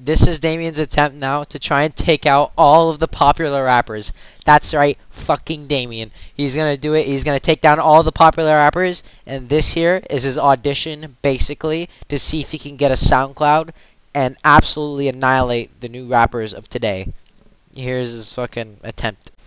This is Damian's attempt now to try and take out all of the popular rappers. That's right, fucking Damian. He's gonna do it. He's gonna take down all the popular rappers, and this here is his audition, basically, to see if he can get a SoundCloud and absolutely annihilate the new rappers of today. Here's his fucking attempt.